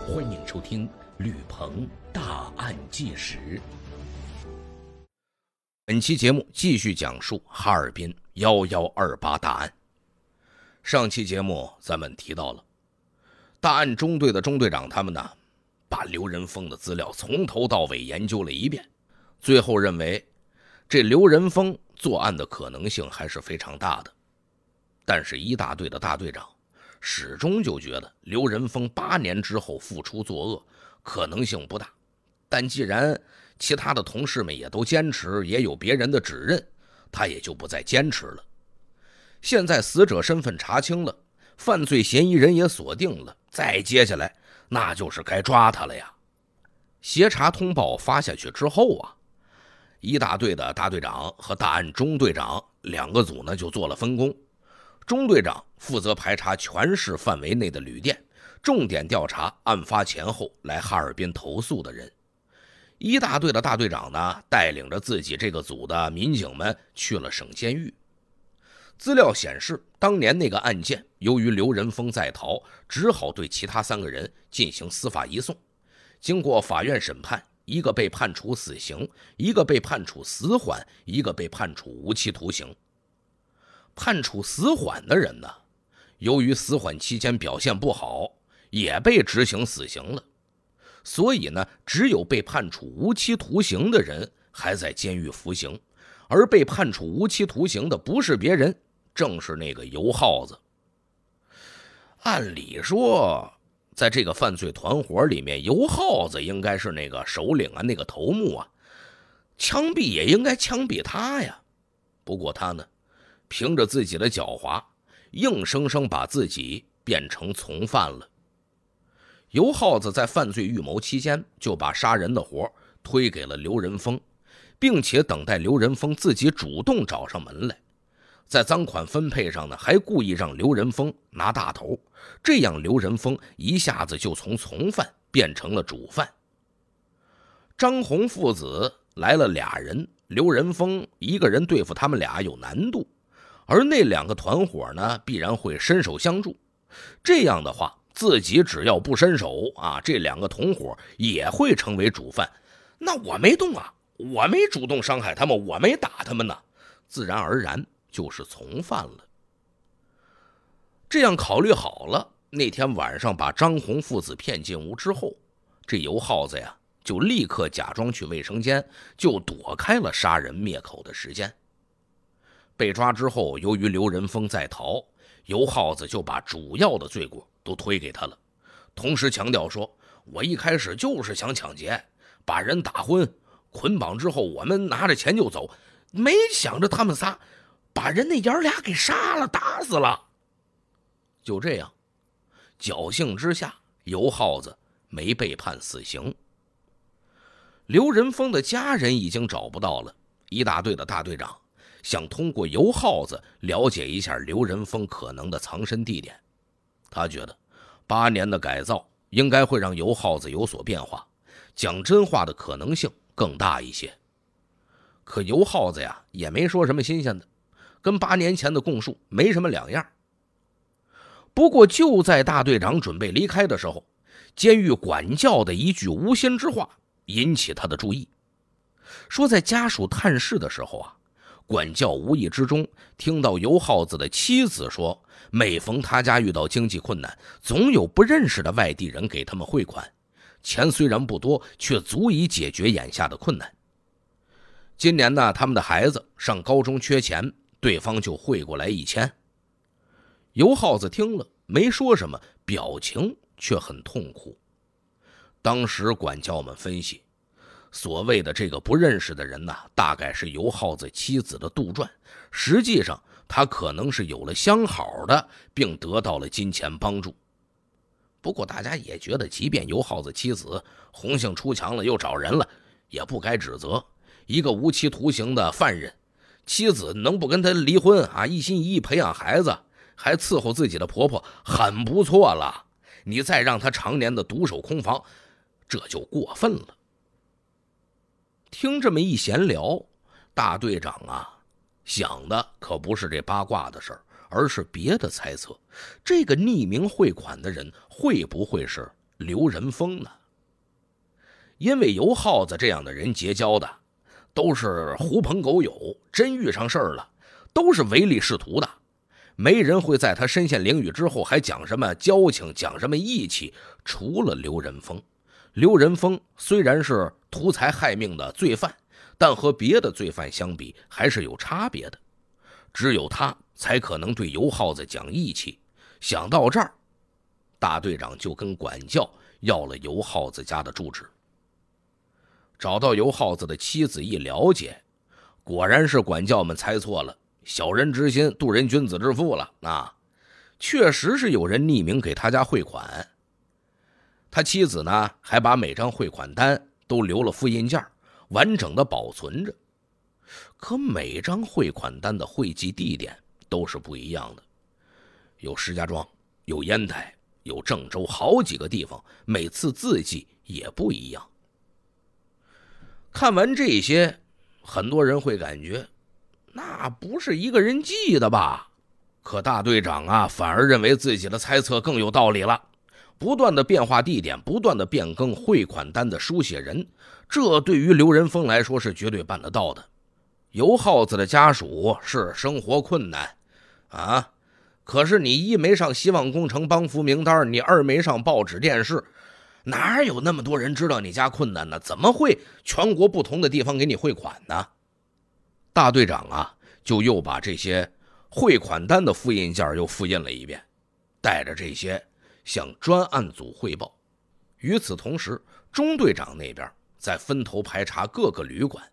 欢迎收听吕鹏大案纪实。本期节目继续讲述哈尔滨1128大案。上期节目咱们提到了大案中队的中队长他们呢，把刘仁峰的资料从头到尾研究了一遍，最后认为这刘仁峰作案的可能性还是非常大的。但是一大队的大队长始终就觉得刘仁峰8年之后复出作恶可能性不大，但既然其他的同事们也都坚持，也有别人的指认，他也就不再坚持了。现在死者身份查清了，犯罪嫌疑人也锁定了，再接下来那就是该抓他了呀。协查通报发下去之后啊，一大队的大队长和大案中队长两个组呢就做了分工。中队长负责排查全市范围内的旅店，重点调查案发前后来哈尔滨投诉的人。一大队的大队长呢，带领着自己这个组的民警们去了省监狱。资料显示，当年那个案件由于刘仁峰在逃，只好对其他3个人进行司法移送。经过法院审判，一个被判处死刑，一个被判处死缓，一个被判处无期徒刑。判处死缓的人呢，由于死缓期间表现不好，也被执行死刑了。所以呢，只有被判处无期徒刑的人还在监狱服刑，而被判处无期徒刑的不是别人，正是那个油耗子。按理说，在这个犯罪团伙里面，油耗子应该是那个首领啊，那个头目啊，枪毙也应该枪毙他呀。不过他呢，凭着自己的狡猾，硬生生把自己变成从犯了。油耗子在犯罪预谋期间就把杀人的活推给了刘仁峰，并且等待刘仁峰自己主动找上门来。在赃款分配上呢，还故意让刘仁峰拿大头，这样刘仁峰一下子就从从犯变成了主犯。张红父子来了2人，刘仁峰一个人对付他们俩有难度，而那2个团伙呢，必然会伸手相助。这样的话，自己只要不伸手啊，这2个同伙也会成为主犯。那我没动啊，我没主动伤害他们，我没打他们呢，自然而然就是从犯了。这样考虑好了，那天晚上把张红父子骗进屋之后，这油耗子呀就立刻假装去卫生间，就躲开了杀人灭口的时间。被抓之后，由于刘仁峰在逃，油耗子就把主要的罪过都推给他了，同时强调说，我一开始就是想抢劫，把人打昏捆绑之后，我们拿着钱就走，没想着他们仨把人那爷俩给杀了，打死了。就这样，侥幸之下，油耗子没被判死刑。刘仁峰的家人已经找不到了，一大队的大队长想通过油耗子了解一下刘仁峰可能的藏身地点。他觉得8年的改造应该会让油耗子有所变化，讲真话的可能性更大一些。可油耗子呀也没说什么新鲜的，跟8年前的供述没什么两样。不过就在大队长准备离开的时候，监狱管教的一句无心之话引起他的注意。说在家属探视的时候啊，管教无意之中听到油耗子的妻子说，每逢他家遇到经济困难，总有不认识的外地人给他们汇款，钱虽然不多，却足以解决眼下的困难。今年呢，他们的孩子上高中缺钱，对方就汇过来1000。油耗子听了没说什么，表情却很痛苦。当时管教们分析，所谓的这个不认识的人呢，大概是油耗子妻子的杜撰，实际上他可能是有了相好的，并得到了金钱帮助。不过大家也觉得，即便油耗子妻子红杏出墙了，又找人了，也不该指责一个无期徒刑的犯人，妻子能不跟他离婚啊，一心一意培养孩子，还伺候自己的婆婆，很不错了。你再让他常年的独守空房，这就过分了。听这么一闲聊，大队长啊想的可不是这八卦的事儿，而是别的猜测。这个匿名汇款的人会不会是刘仁峰呢。因为油耗子这样的人结交的都是狐朋狗友，真遇上事儿了都是唯利是图的，没人会在他身陷囹圄之后还讲什么交情，讲什么义气。除了刘仁峰，刘仁峰虽然是图财害命的罪犯，但和别的罪犯相比还是有差别的，只有他才可能对油耗子讲义气。想到这儿，大队长就跟管教要了油耗子家的住址。找到油耗子的妻子一了解，果然是管教们猜错了，小人之心度人君子之腹了啊！确实是有人匿名给他家汇款，他妻子呢还把每张汇款单都留了复印件，完整的保存着。可每张汇款单的汇集地点都是不一样的，有石家庄，有烟台，有郑州，好几个地方，每次字迹也不一样。看完这些，很多人会感觉那不是一个人记的吧？可大队长啊，反而认为自己的猜测更有道理了。不断的变化地点，不断的变更汇款单的书写人，这对于刘仁峰来说是绝对办得到的。油耗子的家属是生活困难啊，可是你一没上希望工程帮扶名单，你二没上报纸电视，哪有那么多人知道你家困难呢？怎么会全国不同的地方给你汇款呢？大队长啊，就又把这些汇款单的复印件又复印了一遍，带着这些向专案组汇报。与此同时，中队长那边在分头排查各个旅馆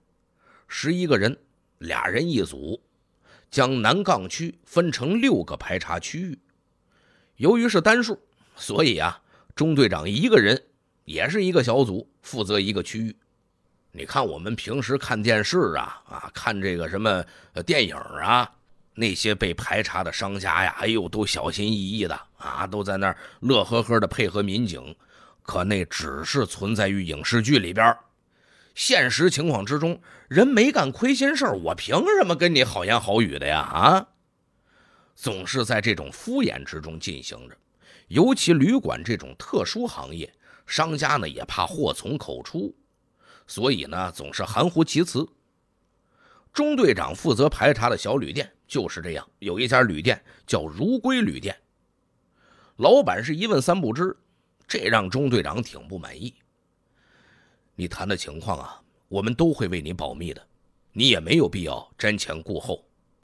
，11个人，2人一组，将南岗区分成6个排查区域。由于是单数，所以啊，中队长一个人也是一个小组，负责一个区域。你看我们平时看电视啊，看这个什么电影啊，那些被排查的商家呀，哎呦，都小心翼翼的啊，都在那儿乐呵呵的配合民警。可那只是存在于影视剧里边，现实情况之中，人没干亏心事儿，我凭什么跟你好言好语的呀？啊，总是在这种敷衍之中进行着。尤其旅馆这种特殊行业，商家呢也怕祸从口出，所以呢总是含糊其辞。中队长负责排查的小旅店就是这样，有一家旅店叫如归旅店，老板是一问三不知，这让中队长挺不满意。你谈的情况啊，我们都会为你保密的，你也没有必要瞻前顾后。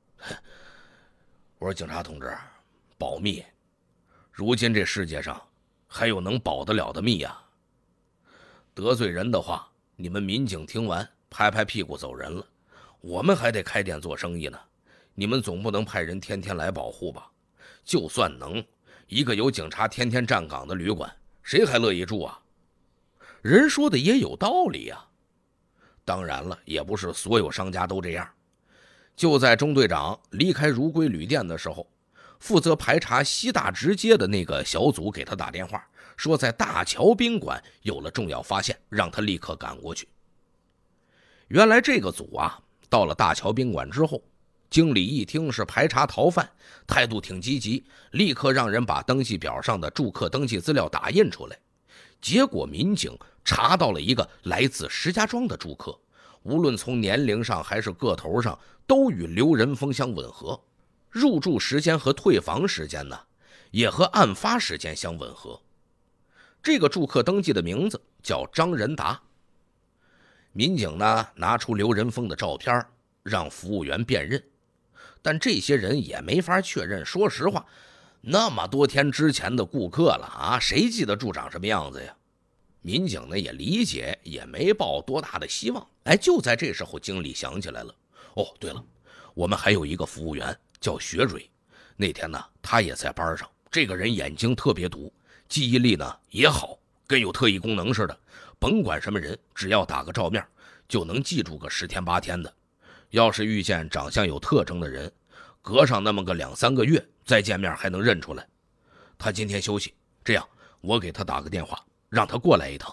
我说警察同志，保密，如今这世界上还有能保得了的密啊？得罪人的话，你们民警听完拍拍屁股走人了，我们还得开店做生意呢，你们总不能派人天天来保护吧？就算能，一个有警察天天站岗的旅馆，谁还乐意住啊？人说的也有道理啊。当然了，也不是所有商家都这样。就在中队长离开如归旅店的时候，负责排查西大直街的那个小组给他打电话，说在大桥宾馆有了重要发现，让他立刻赶过去。原来这个组啊，到了大桥宾馆之后，经理一听是排查逃犯，态度挺积极，立刻让人把登记表上的住客登记资料打印出来。结果民警查到了一个来自石家庄的住客，无论从年龄上还是个头上都与刘仁峰相吻合，入住时间和退房时间呢也和案发时间相吻合。这个住客登记的名字叫张仁达。民警呢拿出刘仁峰的照片让服务员辨认，但这些人也没法确认。说实话，那么多天之前的顾客了啊，谁记得住长什么样子呀？民警呢也理解，也没抱多大的希望。哎，就在这时候，经理想起来了，哦，对了，我们还有一个服务员叫学蕊，那天呢他也在班上，这个人眼睛特别毒，记忆力呢也好，跟有特异功能似的，甭管什么人，只要打个照面就能记住个10天8天的。要是遇见长相有特征的人，隔上那么个2、3个月再见面还能认出来。他今天休息，这样我给他打个电话，让他过来一趟。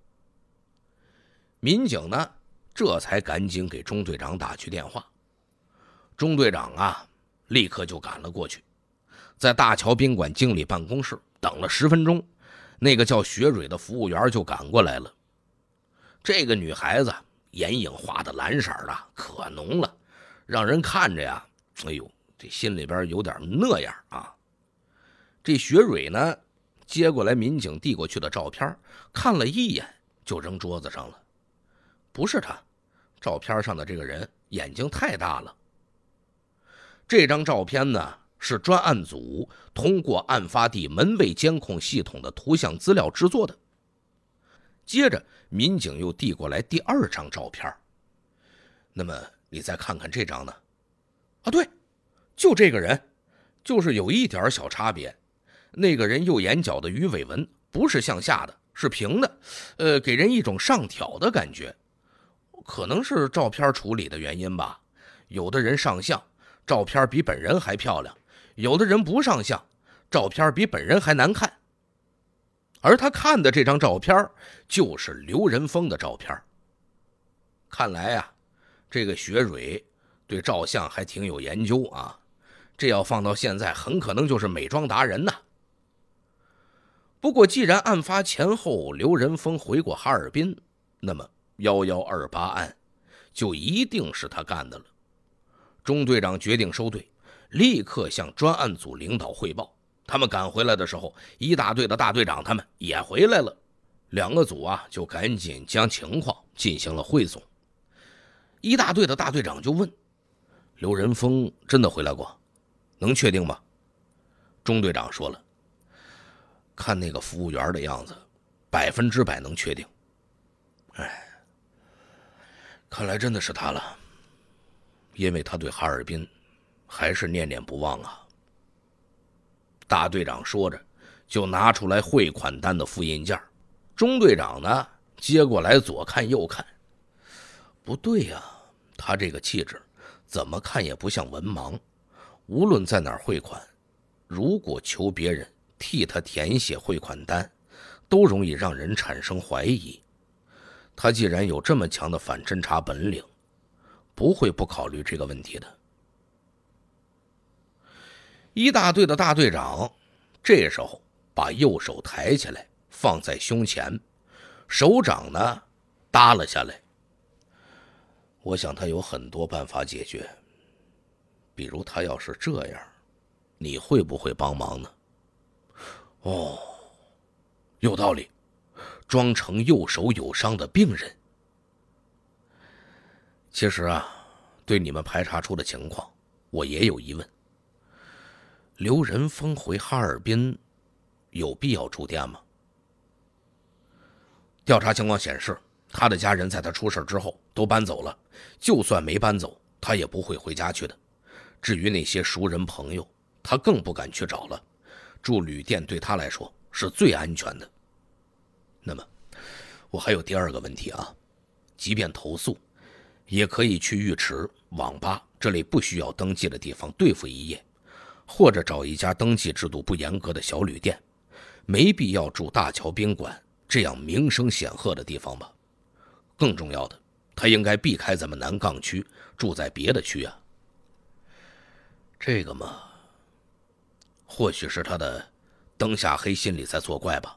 民警呢这才赶紧给中队长打去电话。中队长啊立刻就赶了过去，在大桥宾馆经理办公室等了10分钟， 那个叫雪蕊的服务员就赶过来了。这个女孩子眼影画的蓝色的，可浓了，让人看着呀，哎呦，这心里边有点那样啊。这雪蕊呢，接过来民警递过去的照片，看了一眼就扔桌子上了。不是他，照片上的这个人眼睛太大了。这张照片呢，是专案组通过案发地门卫监控系统的图像资料制作的。接着民警又递过来第二张照片。那么你再看看这张呢？啊，对，就这个人，就是有一点小差别。那个人右眼角的鱼尾纹不是向下的，是平的，给人一种上挑的感觉。可能是照片处理的原因吧。有的人上相，照片比本人还漂亮；有的人不上相，照片比本人还难看。而他看的这张照片就是刘仁峰的照片。看来啊，这个雪蕊对照相还挺有研究啊，这要放到现在很可能就是美妆达人呐。不过既然案发前后刘仁峰回过哈尔滨，那么1128案就一定是他干的了。钟队长决定收队，立刻向专案组领导汇报。他们赶回来的时候，一大队的大队长他们也回来了，两个组啊就赶紧将情况进行了汇总。一大队的大队长就问：刘仁峰真的回来过？能确定吗？钟队长说了，看那个服务员的样子，100%能确定。哎，看来真的是他了，因为他对哈尔滨还是念念不忘啊。大队长说着就拿出来汇款单的复印件。钟队长呢接过来左看右看，不对呀，他这个气质怎么看也不像文盲。无论在哪儿汇款，如果求别人替他填写汇款单，都容易让人产生怀疑。他既然有这么强的反侦查本领，不会不考虑这个问题的。一大队的大队长这时候把右手抬起来放在胸前，手掌呢耷了下来。我想他有很多办法解决，比如他要是这样，你会不会帮忙呢？哦，有道理，装成右手有伤的病人。其实啊，对你们排查出的情况，我也有疑问。刘仁峰回哈尔滨有必要住店吗？调查情况显示，他的家人在他出事之后都搬走了，就算没搬走，他也不会回家去的。至于那些熟人朋友，他更不敢去找了。住旅店对他来说是最安全的。那么我还有第二个问题啊，即便投诉，也可以去浴池、网吧这类不需要登记的地方对付一夜，或者找一家登记制度不严格的小旅店，没必要住大桥宾馆这样名声显赫的地方吧。更重要的，他应该避开咱们南岗区，住在别的区啊。这个嘛，或许是他的灯下黑心里在作怪吧。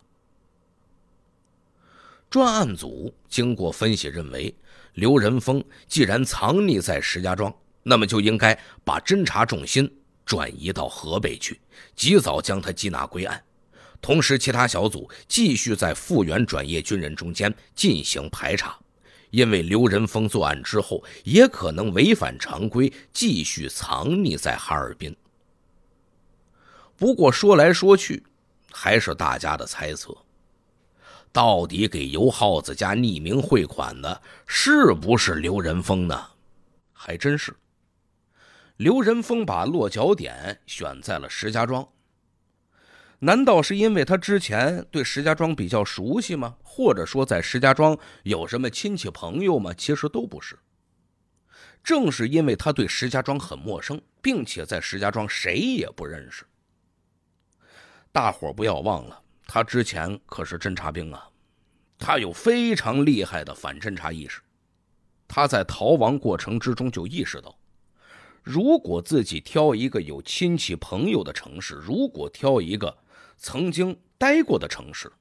专案组经过分析认为，刘仁峰既然藏匿在石家庄，那么就应该把侦查重心转移到河北去，及早将他缉拿归案。同时其他小组继续在复员转业军人中间进行排查，因为刘仁峰作案之后也可能违反常规，继续藏匿在哈尔滨。不过说来说去，还是大家的猜测，到底给油耗子家匿名汇款的是不是刘仁峰呢？还真是。刘仁峰把落脚点选在了石家庄，难道是因为他之前对石家庄比较熟悉吗？或者说在石家庄有什么亲戚朋友吗？其实都不是。正是因为他对石家庄很陌生，并且在石家庄谁也不认识。大伙不要忘了，他之前可是侦察兵啊，他有非常厉害的反侦察意识。他在逃亡过程之中就意识到，如果自己挑一个有亲戚朋友的城市，如果挑一个曾经待过的城市，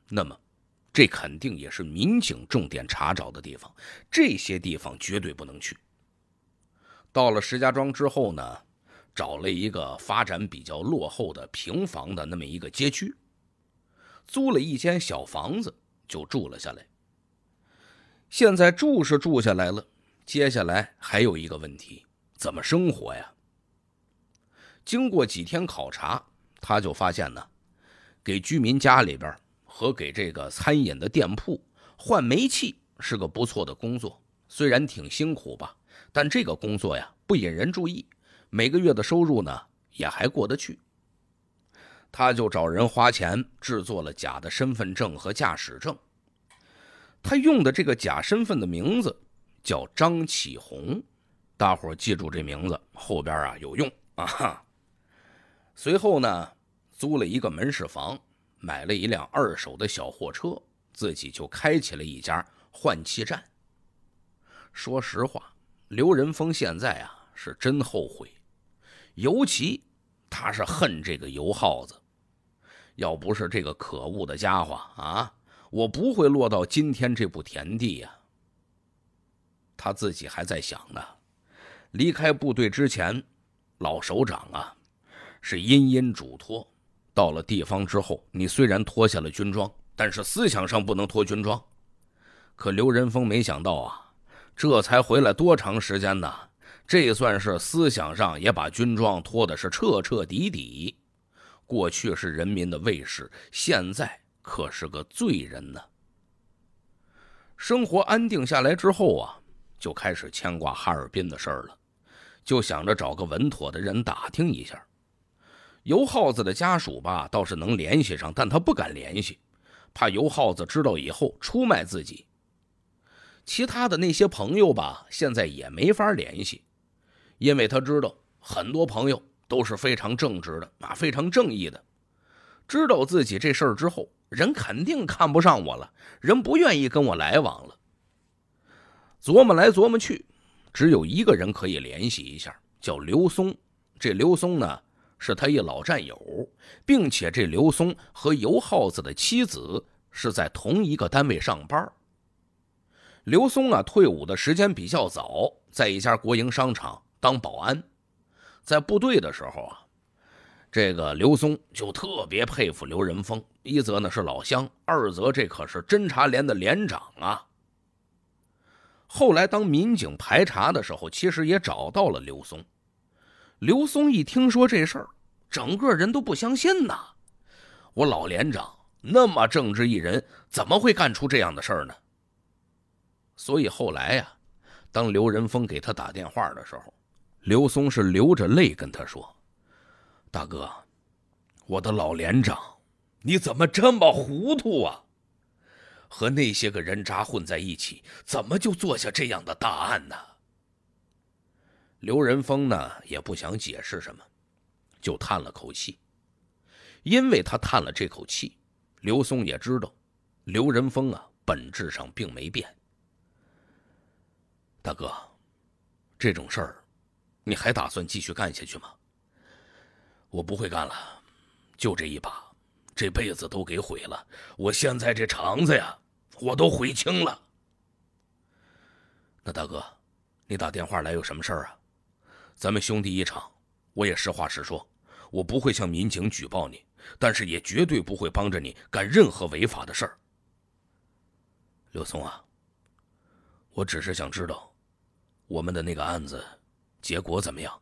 那么这肯定也是民警重点查找的地方，这些地方绝对不能去。到了石家庄之后呢，找了一个发展比较落后的平房的那么一个街区，租了一间小房子就住了下来。现在住是住下来了，接下来还有一个问题，怎么生活呀？经过几天考察，他就发现呢，给居民家里边和给这个餐饮的店铺换煤气是个不错的工作，虽然挺辛苦吧，但这个工作呀不引人注意，每个月的收入呢也还过得去。他就找人花钱制作了假的身份证和驾驶证。他用的这个假身份的名字叫张启红，大伙儿记住这名字，后边啊有用啊。随后呢，租了一个门市房，买了一辆2手的小货车，自己就开起了一家换气站。说实话，刘仁峰现在啊是真后悔，尤其他是恨这个油耗子。要不是这个可恶的家伙啊，我不会落到今天这步田地呀。他自己还在想呢，离开部队之前，老首长啊是殷殷嘱托，到了地方之后，你虽然脱下了军装，但是思想上不能脱军装。可刘仁峰没想到啊，这才回来多长时间呢？这算是思想上也把军装脱的是彻彻底底。过去是人民的卫士，现在可是个罪人呢。生活安定下来之后啊，就开始牵挂哈尔滨的事儿了，就想着找个稳妥的人打听一下。油耗子的家属吧，倒是能联系上，但他不敢联系，怕油耗子知道以后出卖自己。其他的那些朋友吧，现在也没法联系，因为他知道很多朋友都是非常正直的啊，非常正义的。知道自己这事儿之后，人肯定看不上我了，人不愿意跟我来往了。琢磨来琢磨去，只有一个人可以联系一下，叫刘松。这刘松呢，是他一老战友，并且这刘松和油耗子的妻子是在同一个单位上班。刘松啊，退伍的时间比较早，在一家国营商场当保安。在部队的时候啊，这个刘松就特别佩服刘仁峰，一则呢是老乡，二则这可是侦察连的连长啊。后来当民警排查的时候，其实也找到了刘松。刘松一听说这事儿，整个人都不相信呐。我老连长那么正直一人，怎么会干出这样的事儿呢？所以后来呀，当刘仁峰给他打电话的时候，刘松是流着泪跟他说：大哥，我的老连长，你怎么这么糊涂啊？和那些个人渣混在一起，怎么就做下这样的大案呢？刘仁峰呢也不想解释什么，就叹了口气。因为他叹了这口气，刘松也知道刘仁峰啊本质上并没变。大哥，这种事儿你还打算继续干下去吗？我不会干了，就这一把，这辈子都给毁了。我现在这肠子呀，我都悔青了。那大哥，你打电话来有什么事儿啊？咱们兄弟一场，我也实话实说，我不会向民警举报你，但是也绝对不会帮着你干任何违法的事儿。刘松啊，我只是想知道我们的那个案子结果怎么样。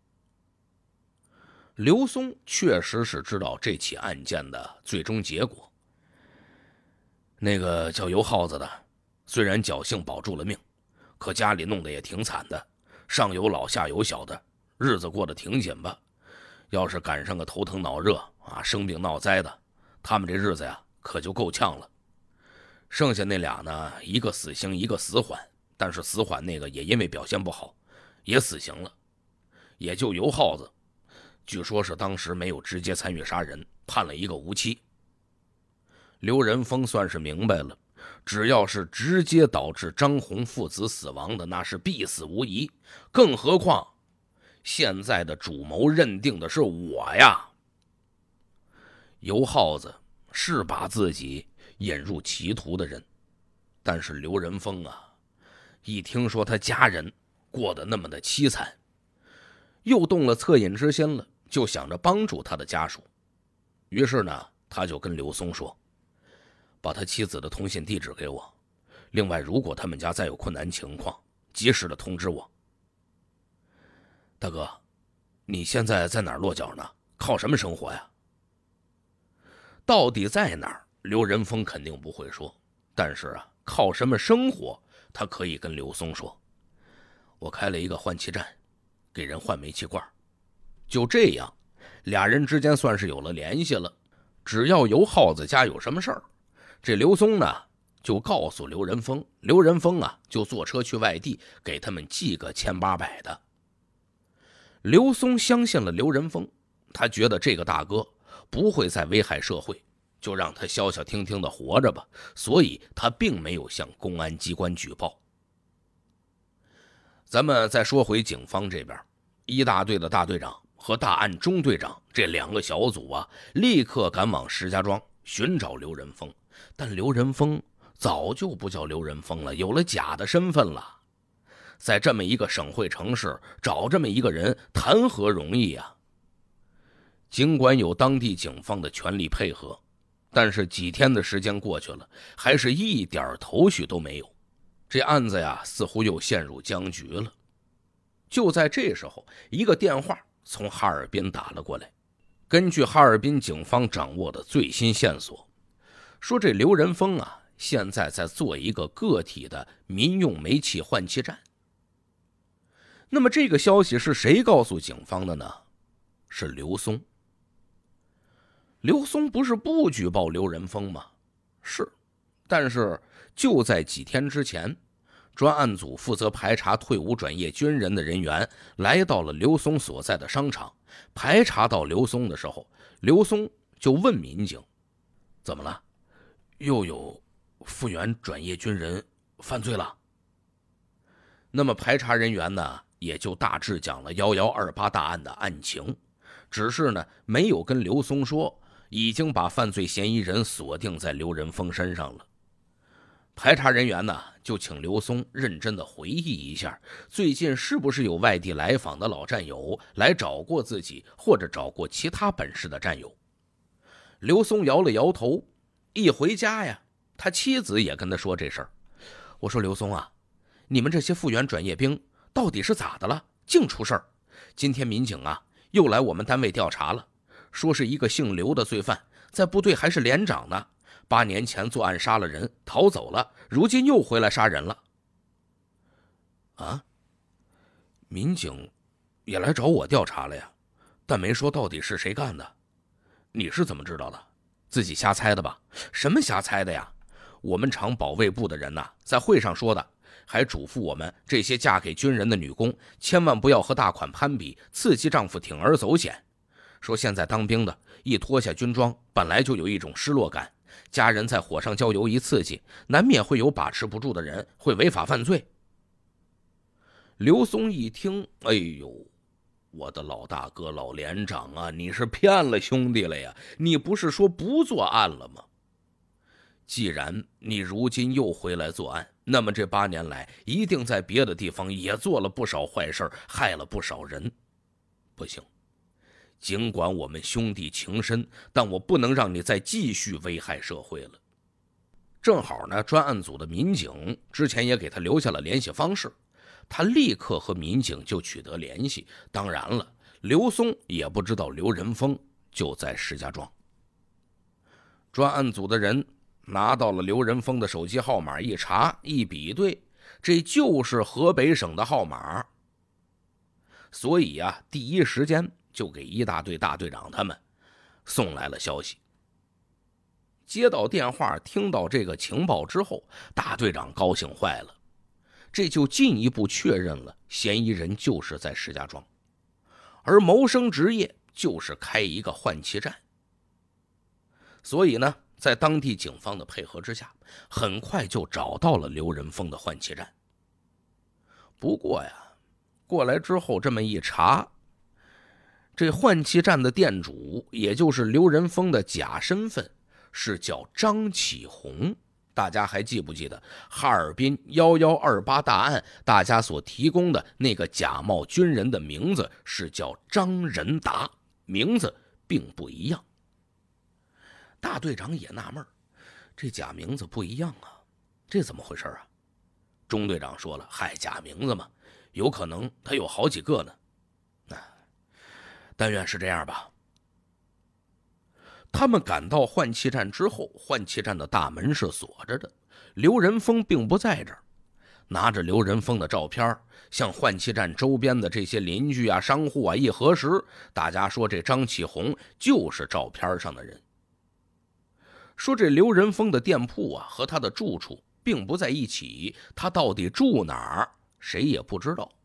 刘松确实是知道这起案件的最终结果。那个叫油耗子的，虽然侥幸保住了命，可家里弄得也挺惨的，上有老下有小的，日子过得挺紧吧。要是赶上个头疼脑热啊，生病闹灾的，他们这日子呀可就够呛了。剩下那俩呢，一个死刑，一个死缓，但是死缓那个也因为表现不好，也死刑了。也就油耗子，据说是当时没有直接参与杀人，判了一个无期。刘仁峰算是明白了，只要是直接导致张红父子死亡的，那是必死无疑。更何况现在的主谋认定的是我呀。油耗子是把自己引入歧途的人。但是刘仁峰啊，一听说他家人过得那么的凄惨，又动了恻隐之心了，就想着帮助他的家属。于是呢，他就跟刘松说，把他妻子的通信地址给我，另外如果他们家再有困难情况，及时的通知我。大哥，你现在在哪儿落脚呢？靠什么生活呀？到底在哪儿，刘仁峰肯定不会说，但是啊，靠什么生活，他可以跟刘松说。我开了一个换气站，给人换煤气罐。就这样，俩人之间算是有了联系了。只要由耗子家有什么事儿，这刘松呢就告诉刘仁峰，刘仁峰啊就坐车去外地给他们寄个1800的。刘松相信了刘仁峰，他觉得这个大哥不会再危害社会，就让他消消停停的活着吧，所以他并没有向公安机关举报。咱们再说回警方这边，一大队的大队长和大案中队长这两个小组啊，立刻赶往石家庄寻找刘仁峰。但刘仁峰早就不叫刘仁峰了，有了假的身份了。在这么一个省会城市找这么一个人，谈何容易啊！尽管有当地警方的全力配合，但是几天的时间过去了，还是一点头绪都没有。这案子呀，似乎又陷入僵局了。就在这时候，一个电话从哈尔滨打了过来。根据哈尔滨警方掌握的最新线索，说这刘仁峰啊，现在在做一个个体的民用煤气换气站。那么这个消息是谁告诉警方的呢？是刘松。刘松不是不举报刘仁峰吗？是，但是就在几天之前，专案组负责排查退伍转业军人的人员来到了刘松所在的商场，排查到刘松的时候，刘松就问民警，怎么了？又有复员转业军人犯罪了？那么排查人员呢，也就大致讲了1128大案的案情，只是呢没有跟刘松说已经把犯罪嫌疑人锁定在刘仁峰身上了。排查人员呢就请刘松认真的回忆一下，最近是不是有外地来访的老战友来找过自己，或者找过其他本市的战友。刘松摇了摇头，一回家呀，他妻子也跟他说这事儿。我说刘松啊，你们这些复员转业兵到底是咋的了？净出事儿！今天民警啊又来我们单位调查了，说是一个姓刘的罪犯，在部队还是连长呢，8年前作案杀了人，逃走了，如今又回来杀人了。啊？民警也来找我调查了呀，但没说到底是谁干的。你是怎么知道的？自己瞎猜的吧？什么瞎猜的呀？我们厂保卫部的人呐，在会上说的，还嘱咐我们这些嫁给军人的女工千万不要和大款攀比，刺激丈夫铤而走险。说现在当兵的一脱下军装，本来就有一种失落感，家人在火上浇油一刺激，难免会有把持不住的人会违法犯罪。刘松一听，哎呦，我的老大哥老连长啊，你是骗了兄弟了呀，你不是说不作案了吗？既然你如今又回来作案，那么这8年来一定在别的地方也做了不少坏事，害了不少人。不行，尽管我们兄弟情深，但我不能让你再继续危害社会了。正好呢，专案组的民警之前也给他留下了联系方式，他立刻和民警就取得联系。当然了，刘松也不知道刘仁峰就在石家庄。专案组的人拿到了刘仁峰的手机号码，一查一比对，这就是河北省的号码。所以啊，第一时间就给一大队大队长他们送来了消息。接到电话，听到这个情报之后，大队长高兴坏了，这就进一步确认了嫌疑人就是在石家庄，而谋生职业就是开一个换气站。所以呢，在当地警方的配合之下，很快就找到了刘仁峰的换气站。不过呀，过来之后这么一查，这换气站的店主，也就是刘仁峰的假身份， 是叫张启红。大家还记不记得哈尔滨1128大案大家所提供的那个假冒军人的名字是叫张仁达，名字并不一样。大队长也纳闷，这假名字不一样啊，这怎么回事啊？中队长说了，嗨，假名字嘛，有可能他有好几个呢。但愿是这样吧。他们赶到换气站之后，换气站的大门是锁着的，刘仁峰并不在这儿。拿着刘仁峰的照片，向换气站周边的这些邻居啊、商户啊一核实，大家说这张启红就是照片上的人。说这刘仁峰的店铺啊和他的住处并不在一起，他到底住哪儿，谁也不知道。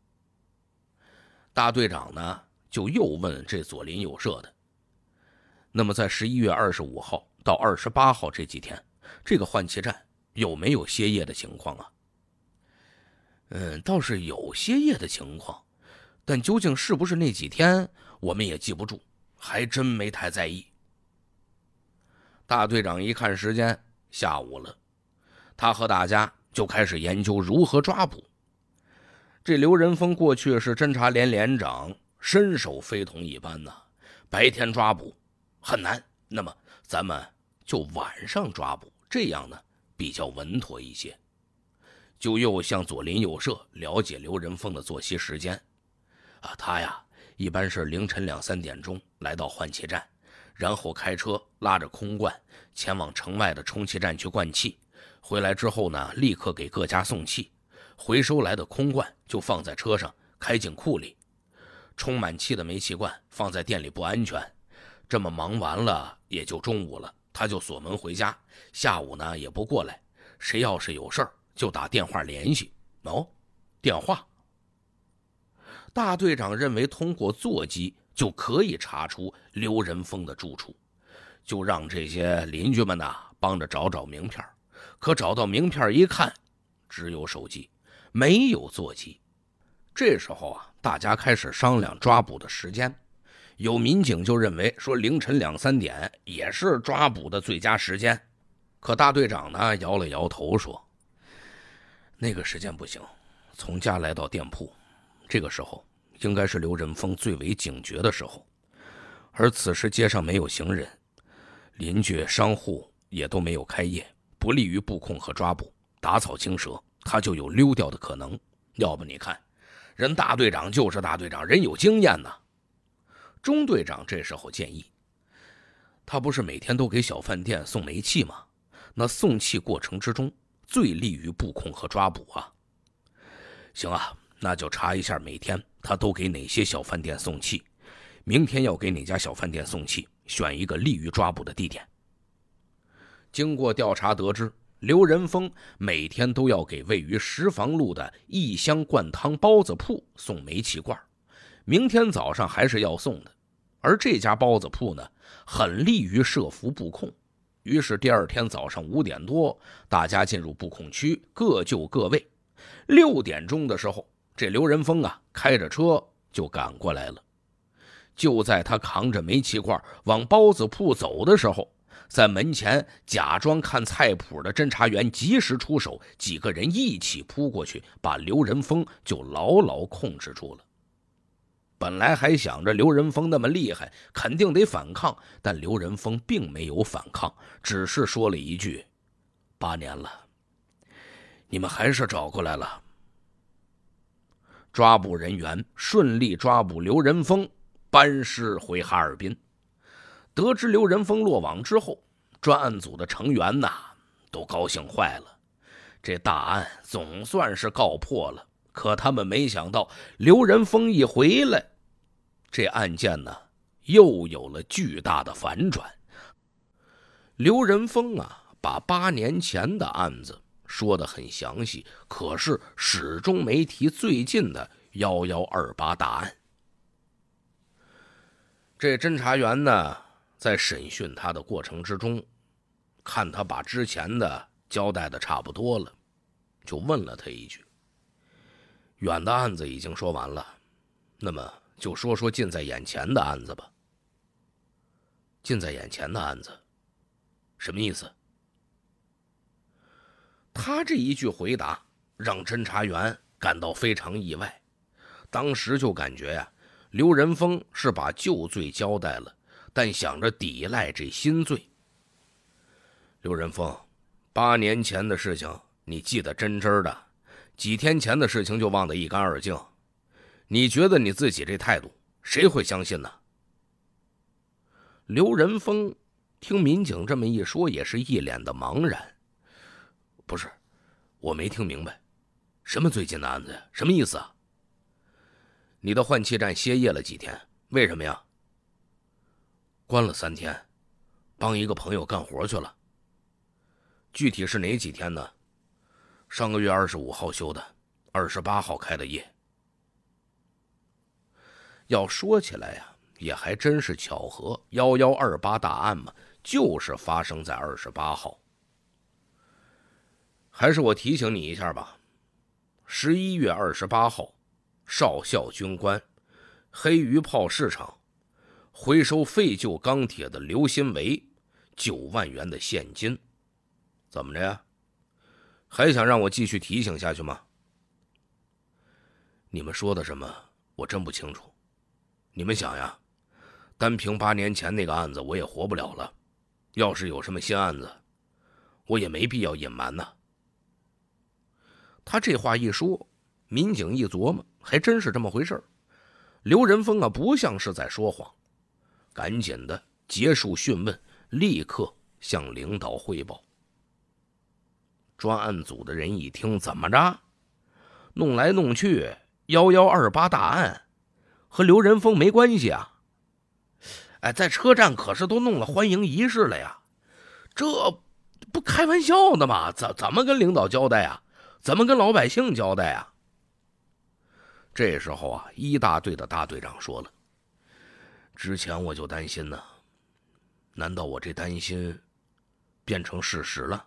大队长呢就又问这左邻右舍的，那么在11月25号到28号这几天，这个换气站有没有歇业的情况啊？倒是有歇业的情况，但究竟是不是那几天，我们也记不住，还真没太在意。大队长一看时间，下午了，他和大家就开始研究如何抓捕。这刘仁峰过去是侦察连连长，身手非同一般呐，白天抓捕很难，那么咱们就晚上抓捕，这样呢比较稳妥一些。就又向左邻右舍了解刘仁峰的作息时间他呀一般是凌晨2、3点钟来到换气站，然后开车拉着空罐前往城外的充气站去灌气，回来之后呢立刻给各家送气，回收来的空罐就放在车上开进库里，充满气的煤气罐放在店里不安全。这么忙完了也就中午了，他就锁门回家，下午呢也不过来，谁要是有事儿就打电话联系。电话。大队长认为通过座机就可以查出刘仁峰的住处，就让这些邻居们呢帮着找名片。可找到名片一看，只有手机，没有座机。这时候大家开始商量抓捕的时间。有民警就认为说凌晨2、3点也是抓捕的最佳时间，可大队长呢摇了摇头说，那个时间不行，从家来到店铺，这个时候应该是刘仁峰最为警觉的时候，而此时街上没有行人，邻居商户也都没有开业，不利于布控和抓捕，打草惊蛇，他就有溜掉的可能。要不你看人大队长就是大队长，人有经验呢。中队长这时候建议，他不是每天都给小饭店送煤气吗？那送气过程之中最利于布控和抓捕啊。行啊，那就查一下每天他都给哪些小饭店送气，明天要给哪家小饭店送气，选一个利于抓捕的地点。经过调查得知，刘仁峰每天都要给位于石房路的一香灌汤包子铺送煤气罐，明天早上还是要送的。而这家包子铺呢，很利于设伏布控。于是第二天早上5点多，大家进入布控区，各就各位。6点钟的时候，这刘仁峰开着车就赶过来了。就在他扛着煤气罐往包子铺走的时候，在门前假装看菜谱的侦查员及时出手，几个人一起扑过去，把刘仁峰就牢牢控制住了。本来还想着刘仁峰那么厉害，肯定得反抗，但刘仁峰并没有反抗，只是说了一句：8年了，你们还是找过来了。抓捕人员顺利抓捕刘仁峰，班师回哈尔滨。得知刘仁峰落网之后，专案组的成员都高兴坏了，这大案总算是告破了。可他们没想到，刘仁峰一回来，这案件又有了巨大的反转。刘仁峰把8年前的案子说得很详细，可是始终没提最近的1128大案。这侦查员在审讯他的过程之中，看他把之前的交代的差不多了，就问了他一句：远的案子已经说完了，那么就说说近在眼前的案子吧。近在眼前的案子， 什么意思？他这一句回答让侦查员感到非常意外，当时就感觉呀，刘仁峰是把旧罪交代了，但想着抵赖这新罪。刘仁峰，8年前的事情你记得真真的，几天前的事情就忘得一干二净，你觉得你自己这态度谁会相信呢？刘仁峰听民警这么一说，也是一脸的茫然。不是，我没听明白，什么最近的案子呀？什么意思啊？你的换气站歇业了几天，为什么呀？关了3天，帮一个朋友干活去了。具体是哪几天呢？上个月25号休的，28号开的业。要说起来呀，也还真是巧合，1128大案嘛，就是发生在28号。还是我提醒你一下吧，11月28号，少校军官黑鱼炮市场回收废旧钢铁的刘新维9万元的现金。怎么着呀？还想让我继续提醒下去吗？你们说的什么我真不清楚。你们想呀，单凭8年前那个案子我也活不了了，要是有什么新案子，我也没必要隐瞒呢。他这话一说，民警一琢磨，还真是这么回事儿。刘仁峰啊，不像是在说谎，赶紧的结束讯问，立刻向领导汇报。专案组的人一听，怎么着？弄来弄去，1128大案和刘仁峰没关系啊？哎，在车站可是都弄了欢迎仪式了呀，这不开玩笑的吗？怎么跟领导交代啊？怎么跟老百姓交代啊？这时候啊，1大队的大队长说了：“之前我就担心呢，难道我这担心变成事实了？”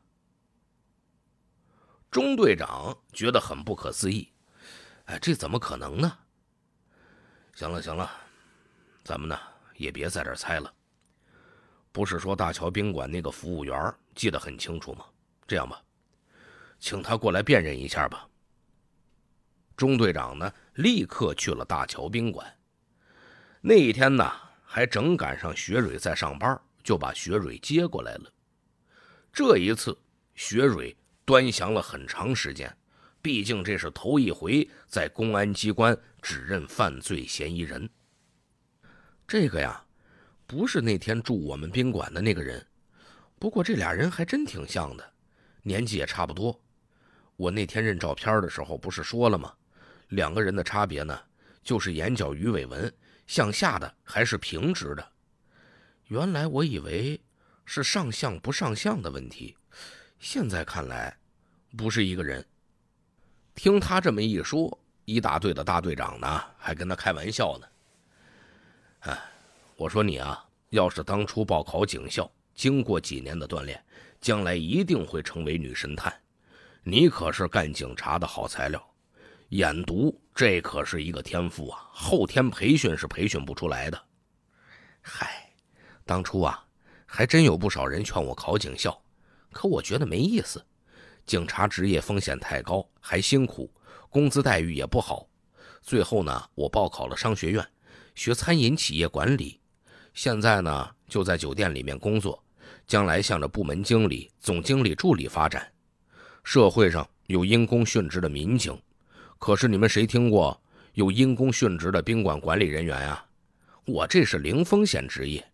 中队长觉得很不可思议，哎，这怎么可能呢？行了行了，咱们呢也别在这儿猜了。不是说大桥宾馆那个服务员记得很清楚吗？这样吧，请他过来辨认一下吧。中队长呢立刻去了大桥宾馆。那一天呢还正赶上学蕊在上班，就把学蕊接过来了。这一次学蕊端详了很长时间，毕竟这是头一回在公安机关指认犯罪嫌疑人。这个呀，不是那天住我们宾馆的那个人，不过这俩人还真挺像的，年纪也差不多。我那天认照片的时候不是说了吗？2个人的差别呢，就是眼角鱼尾纹向下的还是平直的。原来我以为是上相不上相的问题，现在看来不是一个人。听他这么一说，1大队的大队长呢还跟他开玩笑呢。哎，我说你啊，要是当初报考警校，经过几年的锻炼，将来一定会成为女神探。你可是干警察的好材料，眼毒这可是一个天赋啊，后天培训是培训不出来的。嗨，当初啊还真有不少人劝我考警校，可我觉得没意思，警察职业风险太高，还辛苦，工资待遇也不好。最后呢，我报考了商学院，学餐饮企业管理，现在呢就在酒店里面工作，将来向着部门经理、总经理助理发展。社会上有因公殉职的民警，可是你们谁听过有因公殉职的宾馆管理人员啊？我这是零风险职业。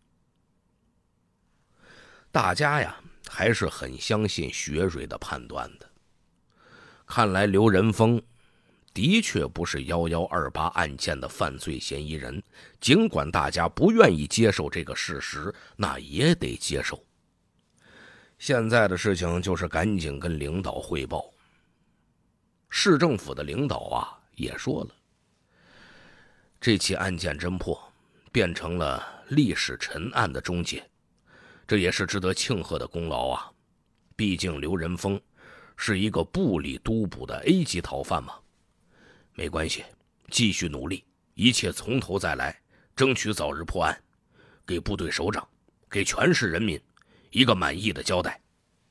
大家呀还是很相信学蕊的判断的。看来刘仁峰的确不是1128案件的犯罪嫌疑人，尽管大家不愿意接受这个事实，那也得接受。现在的事情就是赶紧跟领导汇报。市政府的领导啊也说了，这起案件侦破变成了历史陈案的终结，这也是值得庆贺的功劳啊。毕竟刘仁峰是一个部里督捕的 A 级逃犯嘛。没关系，继续努力，一切从头再来，争取早日破案，给部队首长，给全市人民一个满意的交代。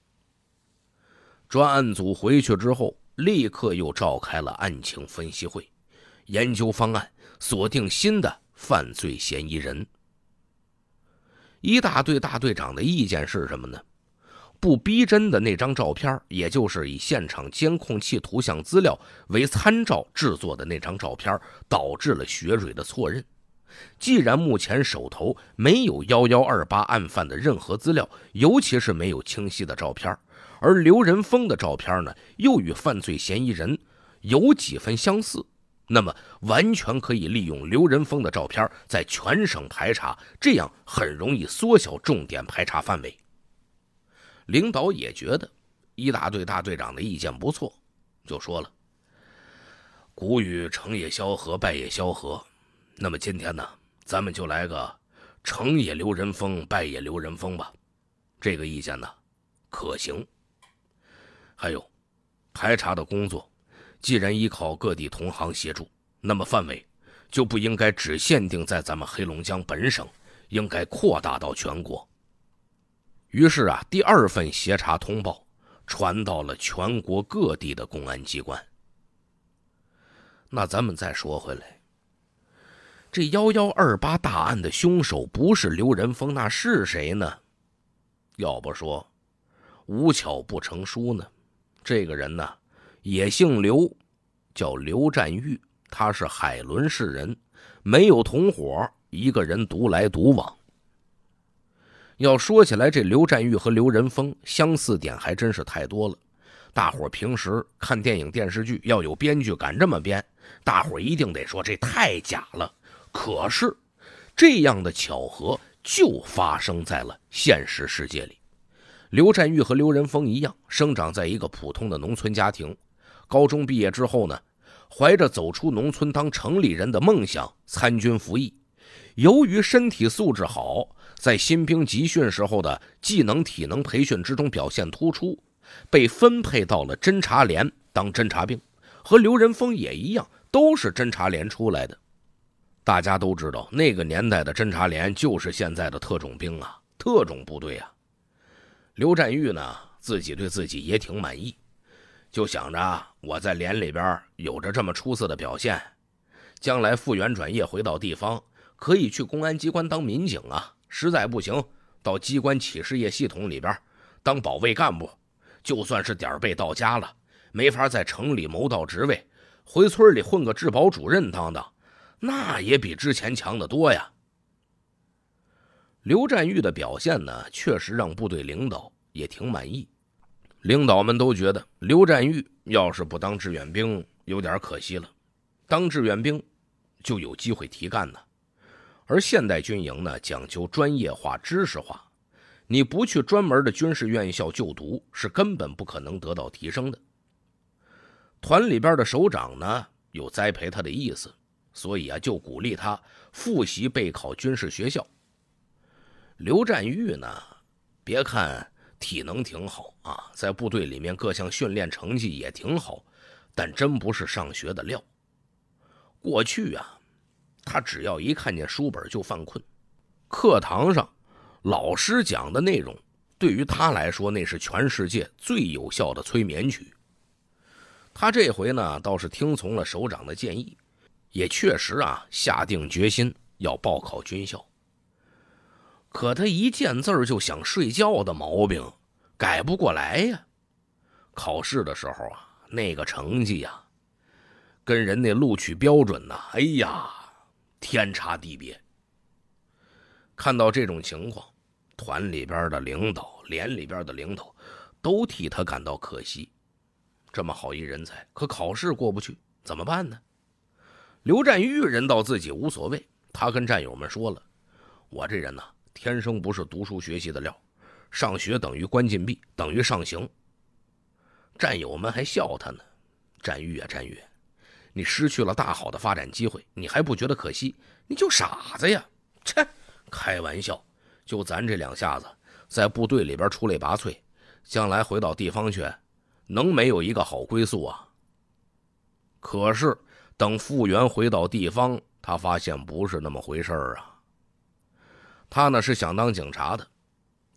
专案组回去之后，立刻又召开了案情分析会，研究方案，锁定新的犯罪嫌疑人。一大队大队长的意见是什么呢？不逼真的那张照片，也就是以现场监控器图像资料为参照制作的那张照片，导致了薛蕊的错认。既然目前手头没有1128案犯的任何资料，尤其是没有清晰的照片，而刘仁峰的照片呢，又与犯罪嫌疑人有几分相似，那么完全可以利用刘仁峰的照片在全省排查，这样很容易缩小重点排查范围。领导也觉得一大队大队长的意见不错，就说了：古语成也萧何，败也萧何，那么今天呢，咱们就来个成也刘仁峰，败也刘仁峰吧。这个意见呢可行。还有排查的工作，既然依靠各地同行协助，那么范围就不应该只限定在咱们黑龙江本省，应该扩大到全国。于是啊，第二份协查通报传到了全国各地的公安机关。那咱们再说回来，这1128大案的凶手不是刘仁峰，那是谁呢？要不说无巧不成书呢。这个人呢也姓刘，叫刘占玉，他是海伦市人，没有同伙，一个人独来独往。要说起来，这刘占玉和刘仁峰相似点还真是太多了。大伙平时看电影电视剧，要有编剧敢这么编，大伙一定得说这太假了。可是这样的巧合就发生在了现实世界里。刘占玉和刘仁峰一样，生长在一个普通的农村家庭。高中毕业之后呢，怀着走出农村当城里人的梦想，参军服役。由于身体素质好，在新兵集训时候的技能体能培训之中表现突出，被分配到了侦察连当侦察兵，和刘仁峰也一样，都是侦察连出来的。大家都知道，那个年代的侦察连就是现在的特种兵啊，特种部队啊。刘占玉呢，自己对自己也挺满意，就想着我在连里边有着这么出色的表现，将来复员转业回到地方，可以去公安机关当民警啊，实在不行到机关企事业系统里边当保卫干部，就算是点背到家了，没法在城里谋到职位，回村里混个治保主任当当，那也比之前强得多呀。刘占玉的表现呢，确实让部队领导也挺满意。领导们都觉得刘占玉要是不当志愿兵有点可惜了，当志愿兵就有机会提干呢。而现代军营呢，讲究专业化知识化，你不去专门的军事院校就读，是根本不可能得到提升的。团里边的首长呢，有栽培他的意思，所以啊，就鼓励他复习备考军事学校。刘占玉呢，别看体能挺好啊，在部队里面各项训练成绩也挺好，但真不是上学的料。过去啊，他只要一看见书本就犯困，课堂上老师讲的内容对于他来说那是全世界最有效的催眠曲。他这回呢倒是听从了首长的建议，也确实啊下定决心要报考军校。可他一见字就想睡觉的毛病改不过来呀。考试的时候啊，那个成绩呀，跟人那录取标准呢，哎呀，天差地别。看到这种情况，团里边的领导、连里边的领导都替他感到可惜。这么好一人才，可考试过不去，怎么办呢？刘占玉人道自己无所谓，他跟战友们说了，我这人呢，天生不是读书学习的料，上学等于关禁闭，等于上刑。战友们还笑他呢，占玉啊占玉，你失去了大好的发展机会，你还不觉得可惜？你就傻子呀！切，开玩笑，就咱这两下子，在部队里边出类拔萃，将来回到地方去，能没有一个好归宿啊？可是等复员回到地方，他发现不是那么回事啊。他呢是想当警察的，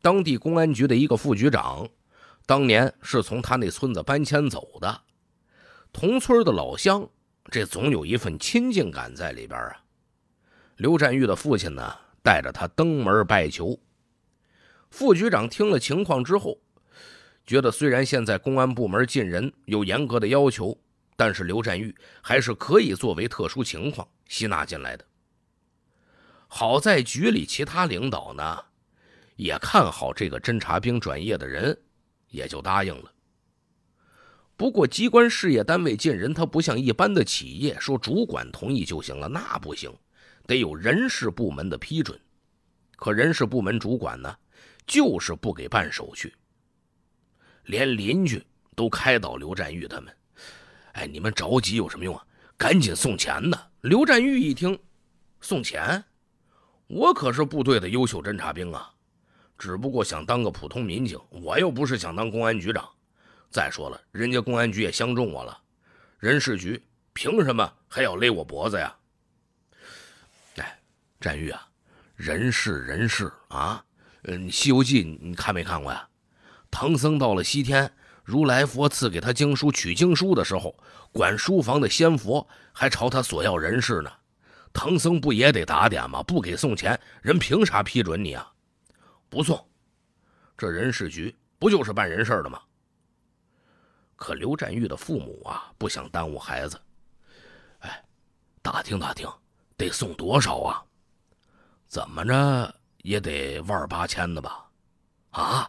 当地公安局的一个副局长，当年是从他那村子搬迁走的，同村的老乡，这总有一份亲近感在里边啊。刘占玉的父亲呢，带着他登门拜求。副局长听了情况之后，觉得虽然现在公安部门进人有严格的要求，但是刘占玉还是可以作为特殊情况吸纳进来的。好在局里其他领导呢，也看好这个侦察兵转业的人，也就答应了。不过机关事业单位进人，它不像一般的企业说主管同意就行了，那不行，得有人事部门的批准。可人事部门主管呢，就是不给办手续，连邻居都开导刘占玉他们：哎，你们着急有什么用啊？赶紧送钱呢！刘占玉一听，送钱？我可是部队的优秀侦察兵啊，只不过想当个普通民警，我又不是想当公安局长。再说了，人家公安局也相中我了，人事局凭什么还要勒我脖子呀？哎，占玉啊，人事啊，西游记你看没看过呀？唐僧到了西天，如来佛赐给他经书取经书的时候，管书房的仙佛还朝他索要人事呢。唐僧不也得打点吗？不给送钱，人凭啥批准你啊？不送，这人事局不就是办人事的吗？可刘占玉的父母啊，不想耽误孩子，哎，打听打听，得送多少啊？怎么着也得18000的吧？啊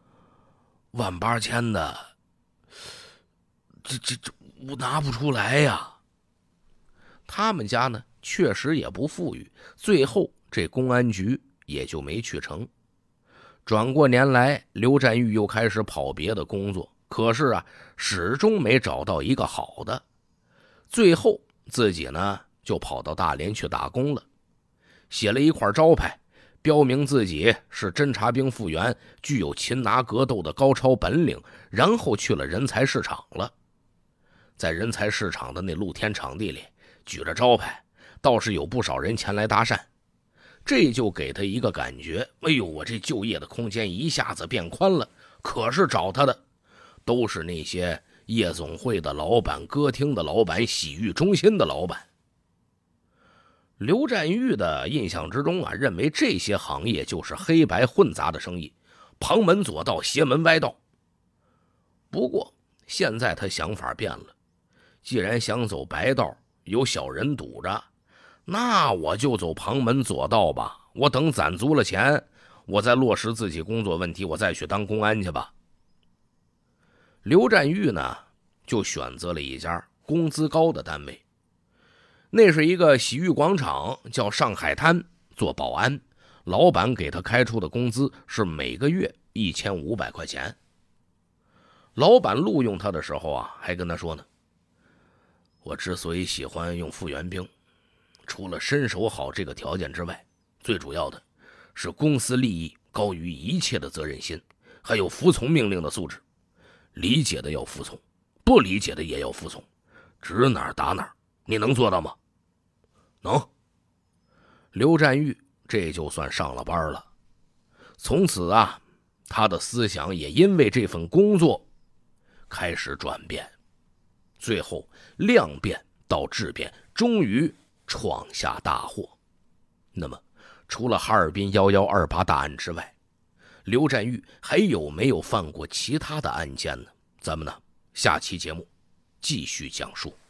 ，18000的，这我拿不出来呀。他们家呢，确实也不富裕，最后这公安局也就没去成。转过年来，刘占玉又开始跑别的工作，可是啊，始终没找到一个好的。最后自己呢，就跑到大连去打工了，写了一块招牌，标明自己是侦察兵复员，具有擒拿格斗的高超本领，然后去了人才市场了。在人才市场的那露天场地里，举着招牌，倒是有不少人前来搭讪，这就给他一个感觉，哎呦，我这就业的空间一下子变宽了。可是找他的都是那些夜总会的老板、歌厅的老板、洗浴中心的老板。刘占玉的印象之中啊，认为这些行业就是黑白混杂的生意，旁门左道、邪门歪道。不过现在他想法变了，既然想走白道，有小人堵着，那我就走旁门左道吧。我等攒足了钱，我再落实自己工作问题，我再去当公安去吧。刘占玉呢，就选择了一家工资高的单位，那是一个洗浴广场，叫上海滩，做保安。老板给他开出的工资是每个月1500块钱。老板录用他的时候啊，还跟他说呢，我之所以喜欢用复员兵，除了身手好这个条件之外，最主要的是公司利益高于一切的责任心，还有服从命令的素质。理解的要服从，不理解的也要服从，指哪儿打哪儿。你能做到吗？能。刘占玉这就算上了班了。从此啊，他的思想也因为这份工作开始转变，最后量变到质变，终于闯下大祸。那么除了哈尔滨1128大案之外，刘占玉还有没有犯过其他的案件呢？咱们呢，下期节目继续讲述。